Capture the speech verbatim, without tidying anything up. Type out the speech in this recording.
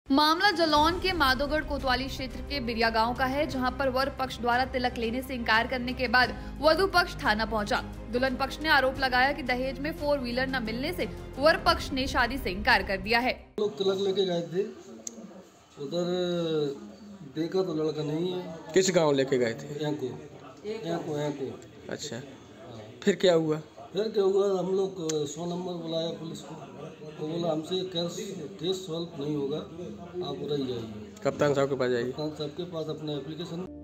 मामला जालौन के माधोगढ़ कोतवाली क्षेत्र के बिरिया गांव का है, जहां पर वर पक्ष द्वारा तिलक लेने से इनकार करने के बाद वधु पक्ष थाना पहुंचा। दुल्हन पक्ष ने आरोप लगाया कि दहेज में फोर व्हीलर न मिलने से वर पक्ष ने शादी से इनकार कर दिया है। लोग तिलक लेके गए थे, उधर देखा तो लड़का नहीं है। किस गांव लेके गए थे? यहाँ को, यहाँ को, यहाँ को। अच्छा, फिर क्या हुआ? फिर क्या हुआ, हम लोग सौ नंबर बुलाया पुलिस को, तो बोला हमसे केस केस सॉल्व नहीं होगा, आप उधर ही जाइए, कप्तान साहब के पास जाइए। कप्तान साहब के पास अपना एप्लीकेशन